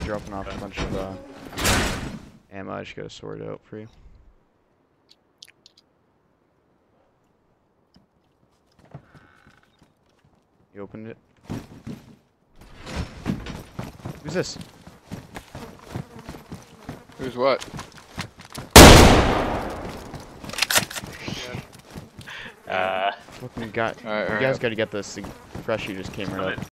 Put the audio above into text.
dropping off a bunch of ammo. I just got a sword out for you. You opened it? Who's this? Who's what? Fucking got. You guys gotta get this. The freshie just came right up.